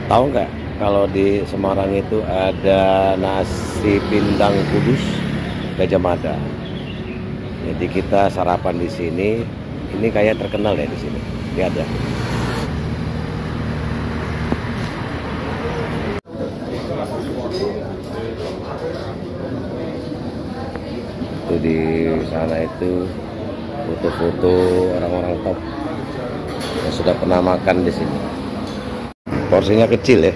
Tahu nggak kalau di Semarang itu ada nasi pindang Kudus Gajah Mada. Jadi kita sarapan di sini. Ini kayak terkenal ya di sini. Lihat ya. Itu di sana itu foto-foto orang-orang top yang sudah pernah makan di sini. Porsinya kecil ya.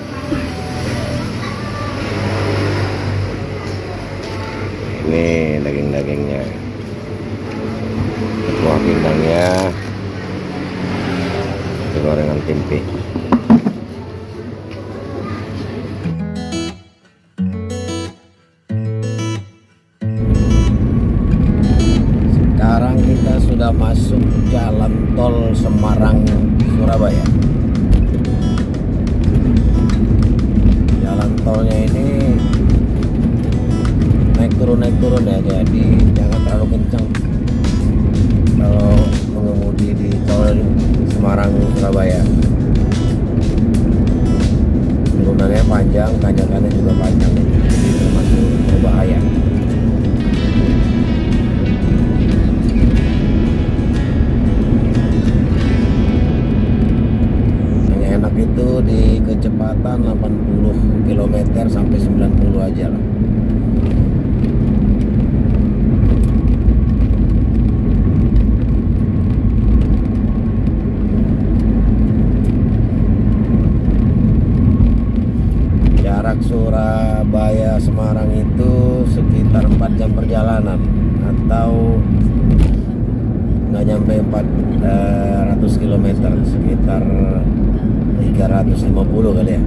Ini daging-dagingnya, semua pindangnya, gorengan tempe. Sekarang kita sudah masuk jalan tol Semarang Surabaya. Jalan tolnya ini naik turun ya, jadi jangan terlalu kencang kalau mengemudi di tol Semarang Surabaya. Turunannya panjang, tanjakannya juga panjang, jadi termasuk berbahaya. Yang enak itu di kecepatan 80 km sampai 90 aja lah. Jarak Surabaya Semarang itu sekitar 4 jam perjalanan, atau nggak nyampe 400 km, sekitar 350 kali ya.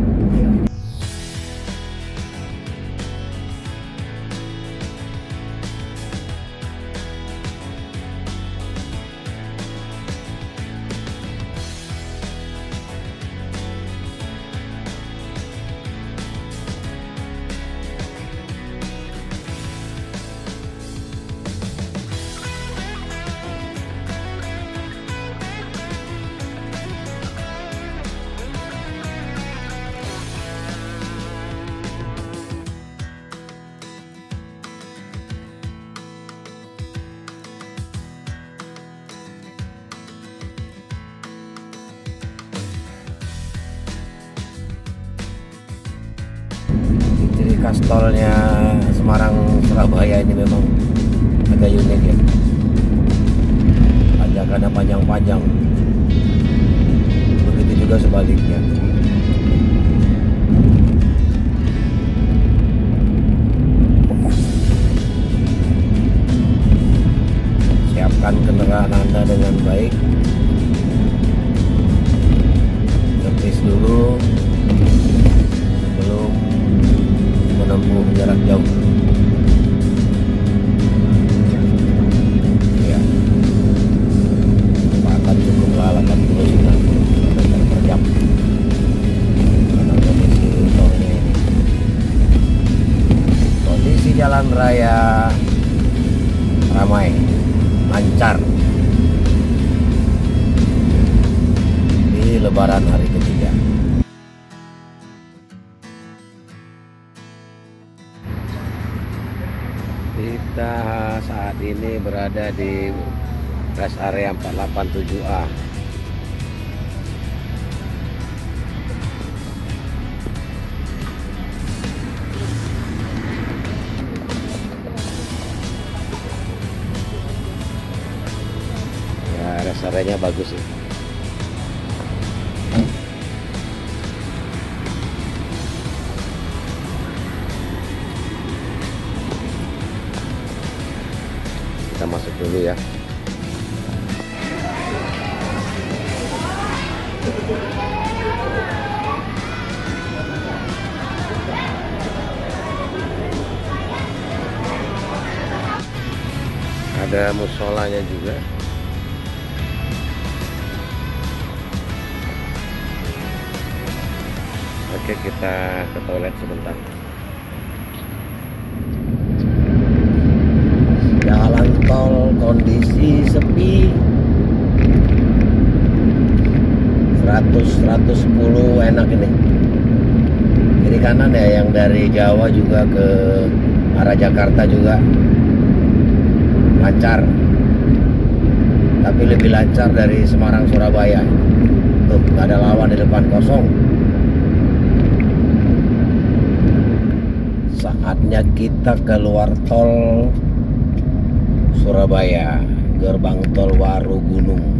Ciri khas tolnya Semarang Surabaya ini memang agak unik ya. Tanjakannya panjang-panjang. Begitu juga sebaliknya. Siapkan kendaraan Anda dengan baik. Servis dulu sebelum menempuh jarak jauh. Ya, kecepatan cukuplah 80-90 km per jam karena kondisi tolnya ini. Kondisi jalan raya ramai, lancar di Lebaran hari ketiga. Kita saat ini berada di rest area 487A. Ya, rest area-nya bagus sih. Kita masuk dulu ya. Ada musolanya juga. Oke, kita ke toilet sebentar. Jalan tol kondisi sepi, 100-110 enak ini. kiri kanan ya, yang dari Jawa juga ke arah Jakarta juga lancar, tapi lebih lancar dari Semarang Surabaya. Tuh, nggak ada lawan di depan, kosong. Saatnya kita keluar tol Surabaya, gerbang tol Warugunung.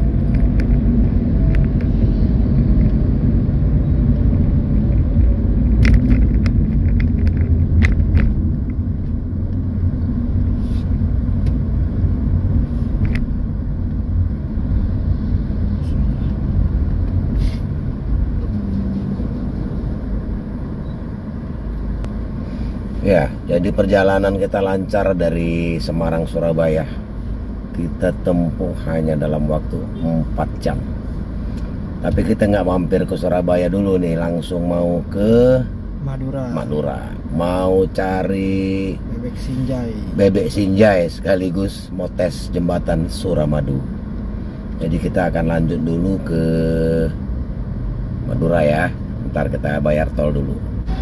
Ya, jadi perjalanan kita lancar dari Semarang Surabaya. Kita tempuh hanya dalam waktu 4 jam. Tapi kita nggak mampir ke Surabaya dulu nih, langsung mau ke Madura. Mau cari bebek sinjai sekaligus mau tes jembatan Suramadu. Jadi kita akan lanjut dulu ke Madura ya. Ntar kita bayar tol dulu.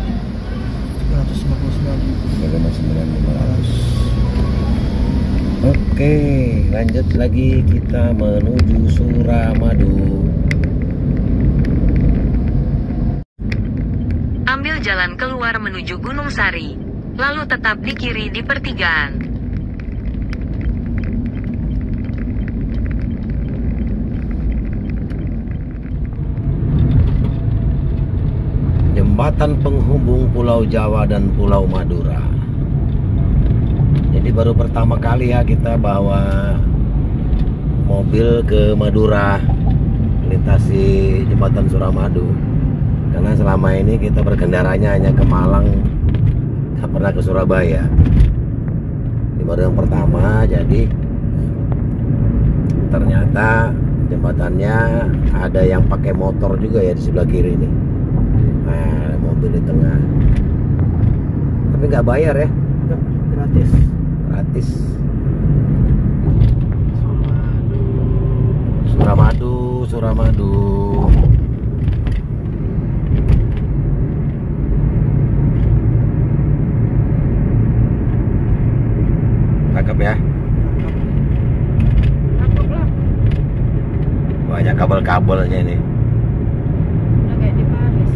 159.500. Oke, lanjut lagi, kita menuju Suramadu. Ambil jalan keluar menuju Gunung Sari, lalu tetap di kiri di pertigaan. Jembatan penghubung Pulau Jawa dan Pulau Madura. Jadi baru pertama kali ya kita bawa mobil ke Madura, melintasi jembatan Suramadu. Karena selama ini kita berkendaranya hanya ke Malang, nggak pernah ke Surabaya. Ini baru yang pertama, jadi ternyata jembatannya ada yang pakai motor juga ya di sebelah kiri ini. Nah, mobil di tengah. Tapi nggak bayar ya? Enggak, gratis. Gratis. Suramadu. Cakep ya? Cakep lah. Banyak kabel-kabelnya nih. Kayak di Paris.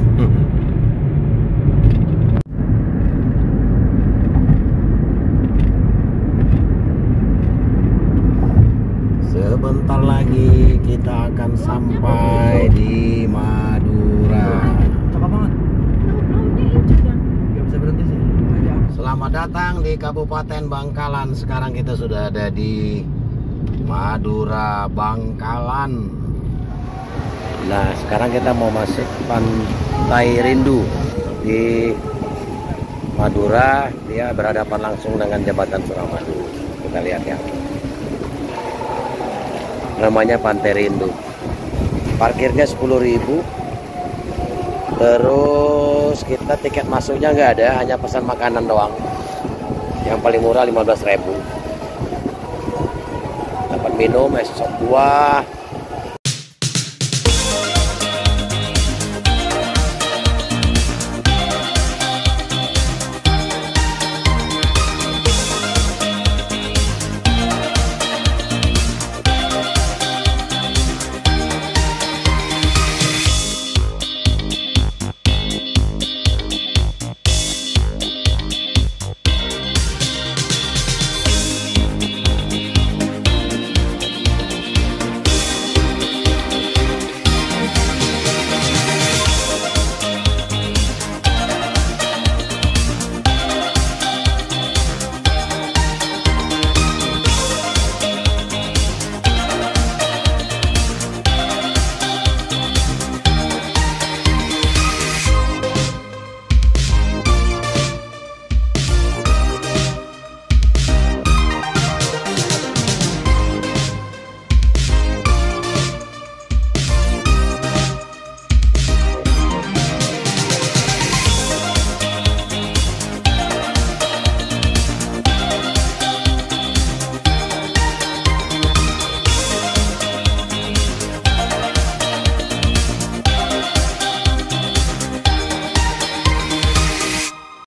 Sebentar lagi kita akan sampai di Madura. Cakep banget. Ini injek kan? Gak bisa berhenti sih. Selamat datang di Kabupaten Bangkalan. Sekarang kita sudah ada di Madura, Bangkalan. Nah, sekarang kita mau masuk Pantai Rindu di Madura. Dia berhadapan langsung dengan jembatan Suramadu. Kita lihat ya. Namanya Pantai Rindu. Parkirnya 10.000. Terus kita tiket masuknya nggak ada, hanya pesan makanan doang. Yang paling murah 15.000. Dapat minum, es buah,